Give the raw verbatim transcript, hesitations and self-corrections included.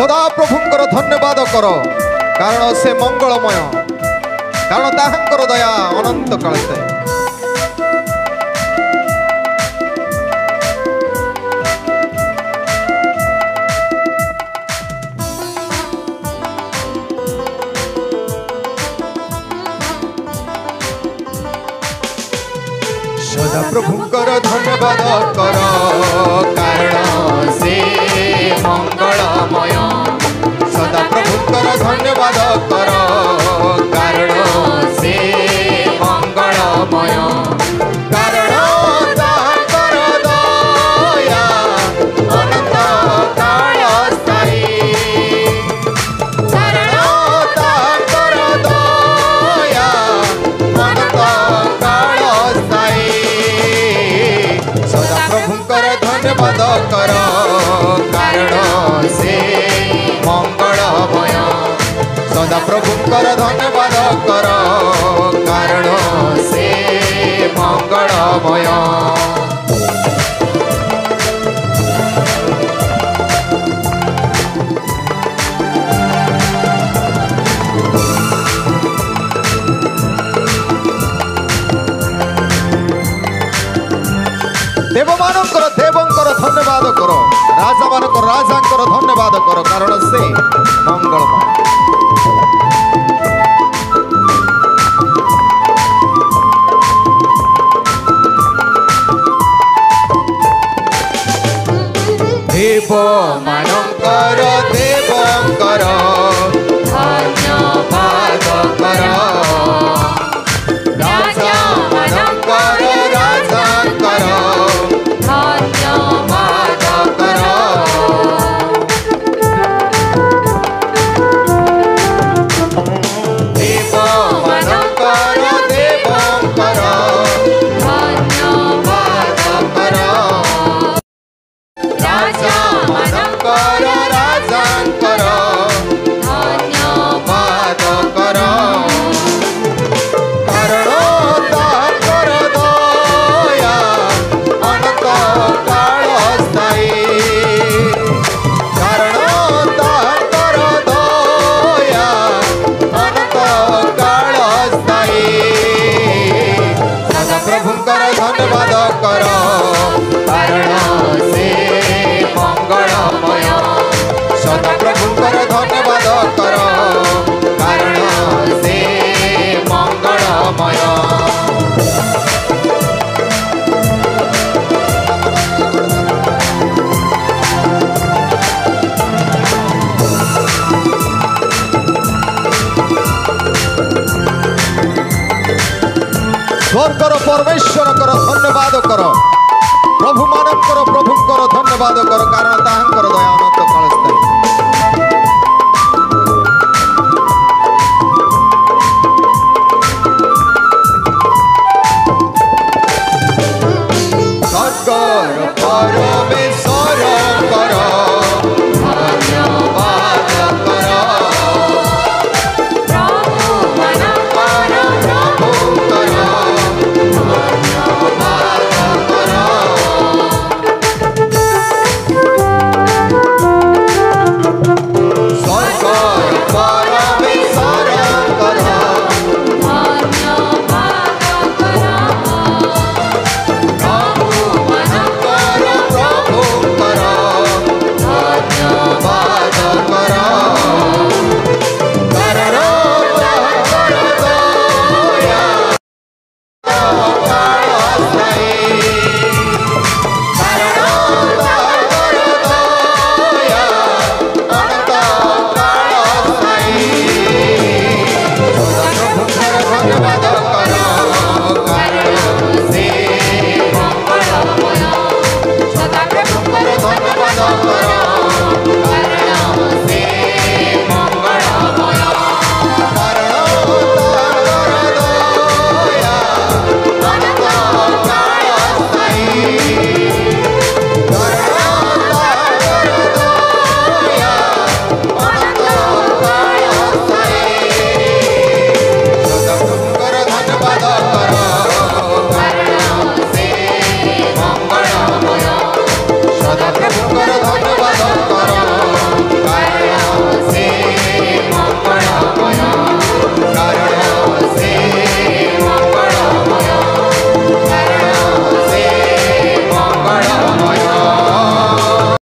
सदा प्रभुंकर धन्यवाद कर कारण से मंगलमय कारण ताहांकर दया अनंत काल थाए। सदा प्रभुंकर धन्यवाद कर कारण से मंगलमय सदा प्रभुंकर धन्यवाद कर कारण से मंगलमय कारण ताहांकर दया अनंत काल स्थायी कारण ताहांकर दया अनंत काल स्थायी सदा प्रभुंकर धन्यवाद कर कारण से मंगलमय सदा प्रभुंकर धन्यवाद कर कारण से मंगलमय। देव मानकर देवंकर धन्यवाद कर राजा मानकर राजांकर धन्यवाद कर कारण से मंगलमय। देव मानकर देवंकर धन्यवाद कर राजा मानकर राजांकर धन्यवाद कर देव मानकर देवंकर धन्यवाद कर राजा मानकर राजांकर धन्यवाद कर कारण ताहांकर दया अनंत काल स्थायी कारण ताहांकर दया अनंत काल स्थायी सदा प्रभुंकर धन्यवाद कर कारण से मंगलमय सदा प्रभुंकर धन्यवाद कर कारण से मंगलमय। स्वर्गर परमेश्वर कर धन्यवाद कर प्रभु मानकर प्रभुंकर धन्यवाद कर कारण ताहांकर दया